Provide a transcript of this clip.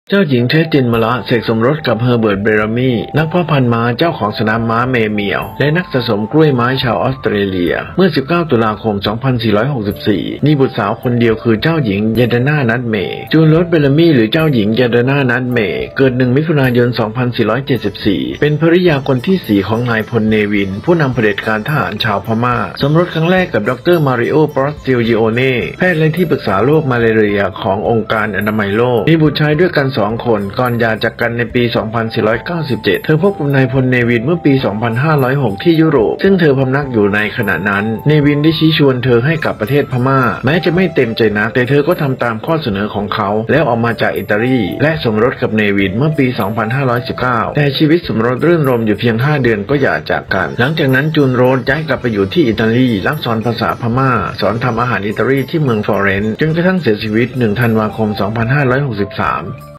เจ้าหญิงเทสตินมาละเสกสมรสกับเฮอร์เบิร์ตเบรามีนักเพาะพันธุ์ม้าเจ้าของสนามม้าเมเมียวและนักสะสมกล้วยไม้ชาวออสเตรเลียเมื่อ 19 ตุลาคม 2464 มีบุตรสาวคนเดียวคือเจ้าหญิงเยเดนานัทเมย์จูนโรสเบรามีหรือเจ้าหญิงเยเดนานัทเมย์เกิด 1 มิถุนายน 2474 เป็นภริยาคนที่ 4 ของนายพลเนวินผู้นำเผด็จการทหารชาวพม่าสมรสครั้งแรกกับดรมาริโอปรอสติลยิโอเน่แพทย์และที่ปรึกษาโรคมาลาเรียขององค์การอนามัยโลกมีบุตรชายด้วยกัน2 คนก่อนหย่าจากกันในปี 2497 เธอพบกับนายพลเนวินเมื่อปี 2506 ที่ยุโรปซึ่งเธอพำนักอยู่ในขณะนั้นเนวินได้ชี้ชวนเธอให้กลับประเทศพม่าแม้จะไม่เต็มใจนักแต่เธอก็ทำตามข้อเสนอของเขาแล้วออกมาจากอิตาลีและสมรสกับเนวินเมื่อปี 2519 แต่ชีวิตสมรสรื่นรมอยู่เพียง 5 เดือนก็หย่าจากกันหลังจากนั้นจูนโรสย้ายกลับไปอยู่ที่อิตาลีรับสอนภาษาพม่าสอนทำอาหารอิตาลีที่เมืองฟลอเรนซ์จนกระทั่งเสียชีวิต 1 ธันวาคม 2563